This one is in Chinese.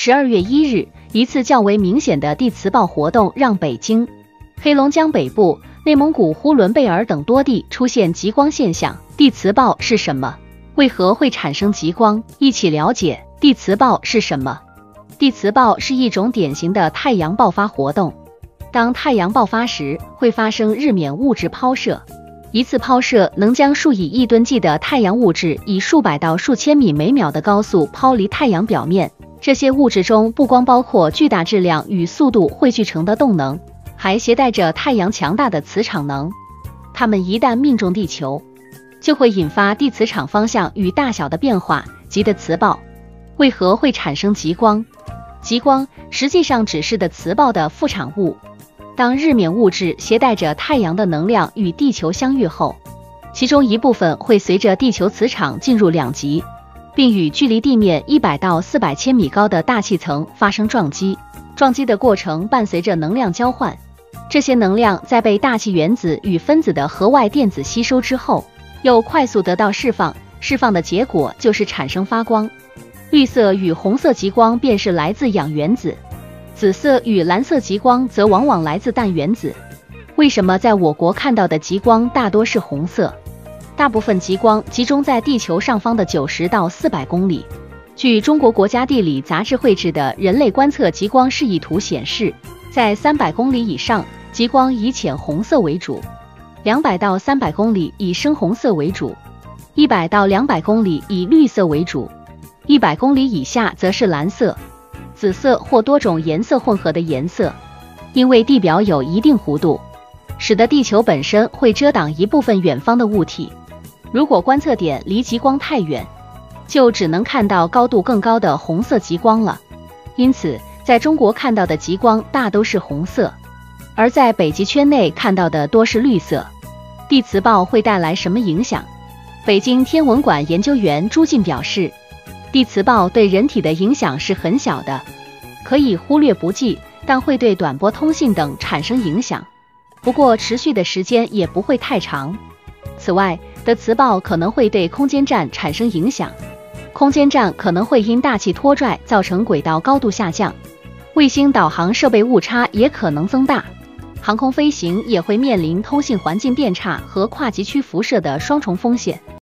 12月1日，一次较为明显的地磁暴活动让北京、黑龙江北部、内蒙古呼伦贝尔等多地出现极光现象。地磁暴是什么？为何会产生极光？一起了解地磁暴是什么。地磁暴是一种典型的太阳爆发活动。当太阳爆发时，会发生日冕物质抛射。一次抛射能将数以亿吨计的太阳物质以数百到数千米每秒的高速抛离太阳表面。这些物质中不光包括巨大质量与速度汇聚成的动能，还携带着太阳强大的磁场能。它们一旦命中地球，就会引发地磁场方向与大小的变化，即的磁暴。为何会产生极光？极光实际上只是的磁暴的副产物。当日冕物质携带着太阳的能量与地球相遇后，其中一部分会随着地球磁场进入两极，并与距离地面100到400千米高的大气层发生撞击。撞击的过程伴随着能量交换，这些能量在被大气原子与分子的核外电子吸收之后，又快速得到释放。释放的结果就是产生发光。绿色与红色极光便是来自氧原子，紫色与蓝色极光则往往来自氮原子。为什么在我国看到的极光大多是红色？大部分极光集中在地球上方的90到400公里。据中国国家地理杂志绘制的人类观测极光示意图显示，在300公里以上，极光以浅红色为主；200到300公里以深红色为主；100到200公里以绿色为主；100公里以下则是蓝色、紫色或多种颜色混合的颜色。因为地表有一定弧度，使得地球本身会遮挡一部分远方的物体。如果观测点离极光太远，就只能看到高度更高的红色极光了。因此，在中国看到的极光大都是红色，而在北极圈内看到的多是绿色。地磁暴会带来什么影响？北京天文馆研究员朱进表示，地磁暴对人体的影响是很小的，可以忽略不计，但会对短波通信等产生影响。不过持续的时间也不会太长。此外，的磁暴可能会对空间站产生影响，空间站可能会因大气拖拽造成轨道高度下降，卫星导航设备误差也可能增大，航空飞行也会面临通信环境变差和跨极区辐射的双重风险。